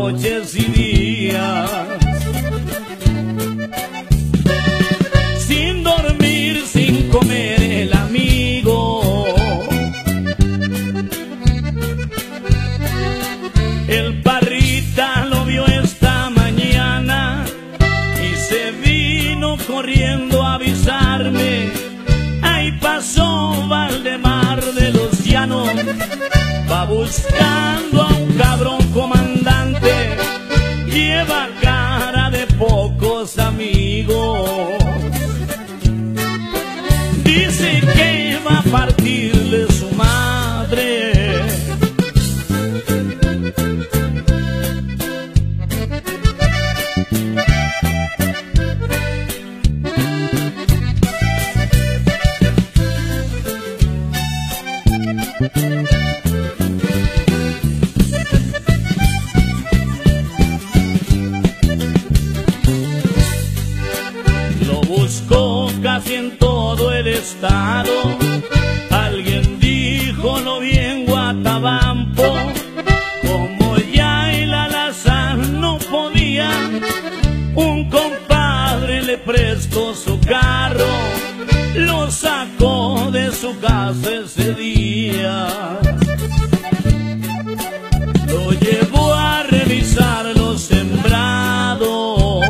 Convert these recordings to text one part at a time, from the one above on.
noches y días, sin dormir, sin comer el amigo. El Parrita lo vio esta mañana y se vino corriendo a avisarme. Ahí pasó Valdemar de los Llanos, va buscando a un cabrón comandante, lleva cara de pocos amigos. Dice que va a partirle su madre. Lo buscó casi en todo el estado. Alguien dijo lo vi en Guatabampo. Como ya el Alazar no podía, un compadre le prestó su carro, lo sacó de su casa ese día. Lo llevó a revisar los sembrados,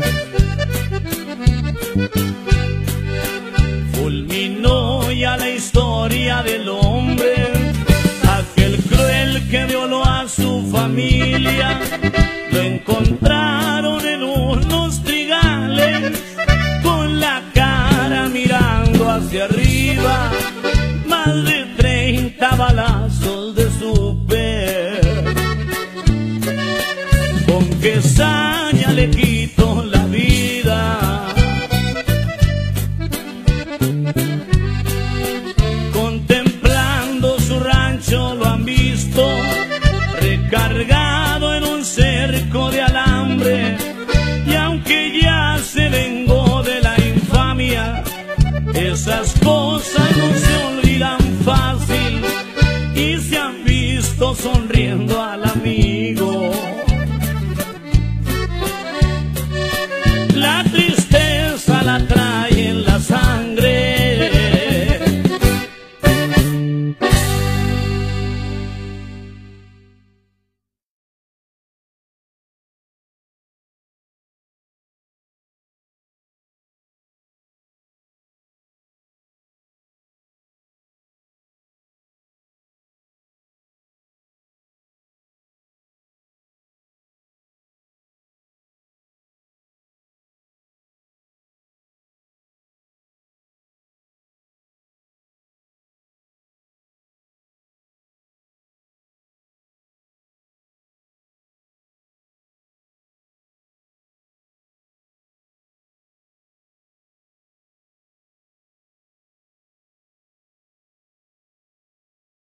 fulminó ya la historia del hombre, aquel cruel que violó a su familia. Lo encontraron en unos trigales, con la cara mirando hacia arriba, más de 30 balazos de super. Con qué saña le quita